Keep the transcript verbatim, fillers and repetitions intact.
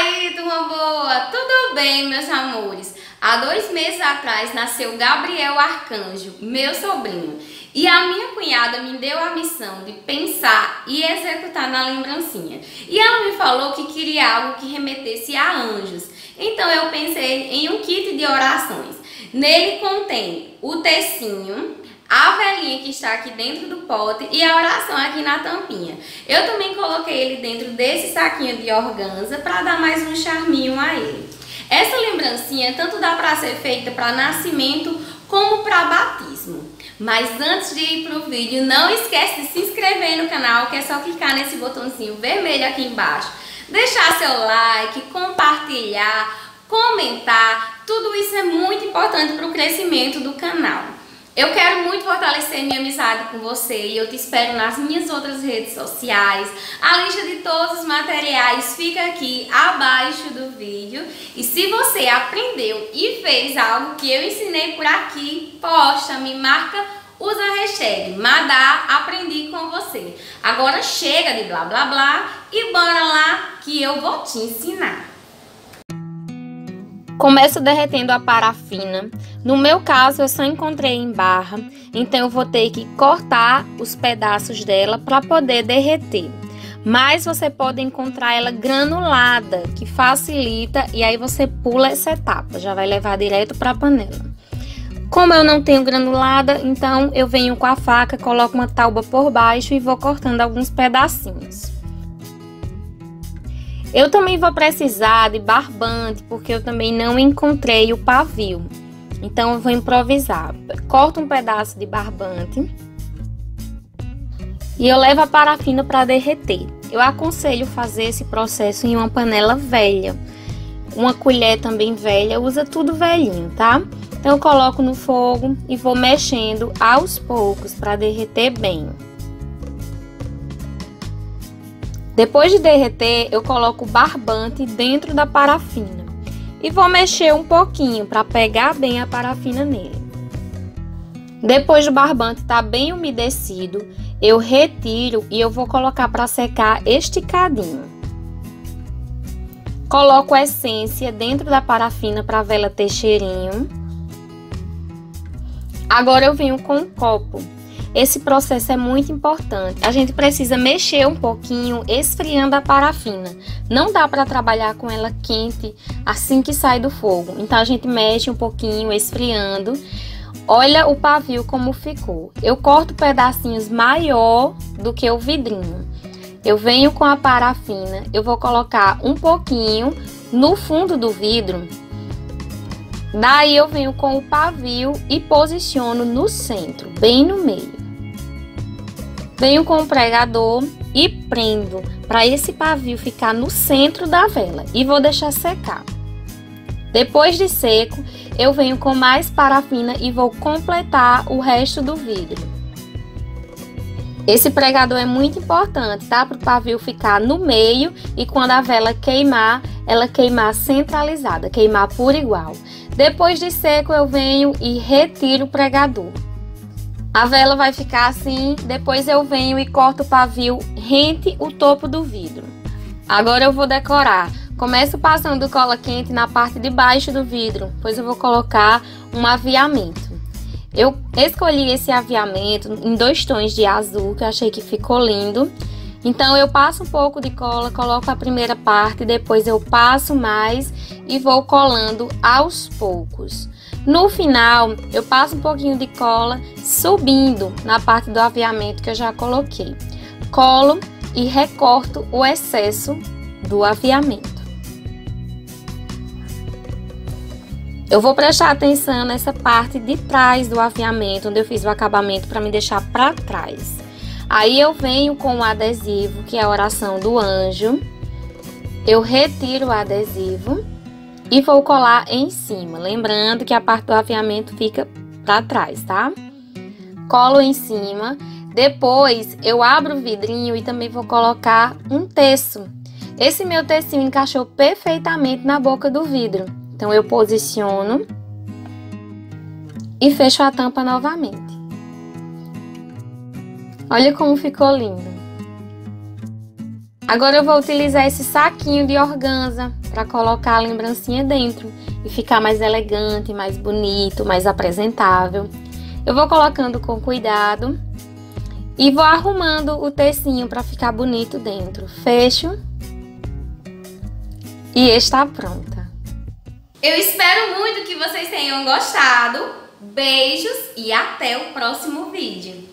aí, turma boa? Tudo bem, meus amores? Há dois meses atrás nasceu Gabriel Arcanjo, meu sobrinho, e a minha cunhada me deu a missão de pensar e executar na lembrancinha. E ela me falou que queria algo que remetesse a anjos. Então eu pensei em um kit de orações. Nele contém o tecinho, a velinha que está aqui dentro do pote e a oração aqui na tampinha. Eu também coloquei ele dentro desse saquinho de organza para dar mais um charminho a ele. Essa lembrancinha tanto dá para ser feita para nascimento como para batismo. Mas antes de ir para o vídeo, não esquece de se inscrever no canal, que é só clicar nesse botãozinho vermelho aqui embaixo, deixar seu like, compartilhar, comentar. Tudo isso é muito importante para o crescimento do canal. Eu quero muito fortalecer minha amizade com você e eu te espero nas minhas outras redes sociais. A lista de todos os materiais fica aqui abaixo do vídeo. E se você aprendeu e fez algo que eu ensinei por aqui, posta, me marca, usa a hashtag Madá Aprendi com você. Agora chega de blá blá blá e bora lá que eu vou te ensinar. Começo derretendo a parafina. No meu caso, eu só encontrei em barra, então eu vou ter que cortar os pedaços dela para poder derreter. Mas você pode encontrar ela granulada, que facilita, e aí você pula essa etapa, já vai levar direto para a panela. Como eu não tenho granulada, então eu venho com a faca, coloco uma tauba por baixo e vou cortando alguns pedacinhos. Eu também vou precisar de barbante, porque eu também não encontrei o pavio. Então eu vou improvisar. Corto um pedaço de barbante e eu levo a parafina para derreter. Eu aconselho fazer esse processo em uma panela velha. Uma colher também velha, usa tudo velhinho, tá? Então eu coloco no fogo e vou mexendo aos poucos para derreter bem. Depois de derreter, eu coloco o barbante dentro da parafina e vou mexer um pouquinho para pegar bem a parafina nele. Depois do barbante estar bem umedecido, eu retiro e eu vou colocar para secar esticadinho. Coloco a essência dentro da parafina para a vela ter cheirinho. Agora eu venho com um copo. Esse processo é muito importante. A gente precisa mexer um pouquinho, esfriando a parafina. Não dá para trabalhar com ela quente assim que sai do fogo. Então a gente mexe um pouquinho, esfriando. Olha o pavio como ficou. Eu corto pedacinhos maior do que o vidrinho. Eu venho com a parafina, eu vou colocar um pouquinho no fundo do vidro. Daí eu venho com o pavio e posiciono no centro, bem no meio. Venho com o pregador e prendo para esse pavio ficar no centro da vela e vou deixar secar. Depois de seco, eu venho com mais parafina e vou completar o resto do vidro. Esse pregador é muito importante, tá? Para o pavio ficar no meio e quando a vela queimar, ela queimar centralizada, queimar por igual. Depois de seco, eu venho e retiro o pregador. A vela vai ficar assim, depois eu venho e corto o pavio rente o topo do vidro. Agora eu vou decorar. Começo passando cola quente na parte de baixo do vidro, pois eu vou colocar um aviamento. Eu escolhi esse aviamento em dois tons de azul, que eu achei que ficou lindo. Então eu passo um pouco de cola, coloco a primeira parte, depois eu passo mais e vou colando aos poucos. No final, eu passo um pouquinho de cola subindo na parte do aviamento que eu já coloquei. Colo e recorto o excesso do aviamento. Eu vou prestar atenção nessa parte de trás do aviamento, onde eu fiz o acabamento para me deixar para trás. Aí eu venho com o adesivo, que é a oração do anjo. Eu retiro o adesivo e vou colar em cima, lembrando que a parte do aviamento fica para trás, tá? Colo em cima, depois eu abro o vidrinho e também vou colocar um terço. Esse meu tecinho encaixou perfeitamente na boca do vidro, então eu posiciono e fecho a tampa novamente. Olha como ficou lindo! Agora eu vou utilizar esse saquinho de organza para colocar a lembrancinha dentro e ficar mais elegante, mais bonito, mais apresentável. Eu vou colocando com cuidado e vou arrumando o tecinho para ficar bonito dentro. Fecho e está pronta. Eu espero muito que vocês tenham gostado. Beijos e até o próximo vídeo.